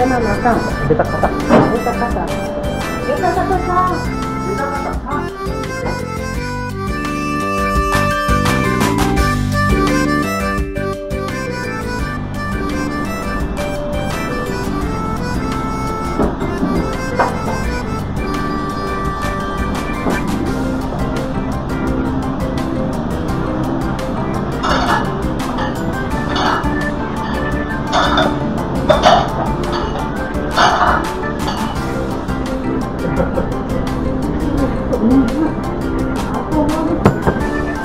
さん。 ベタカタ。 ベタカタ。ベタカタさん。ベタカタさん。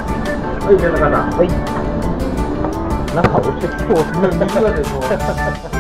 はい、ベタカタ。はい。なんか落ちてきそう。水が出そう。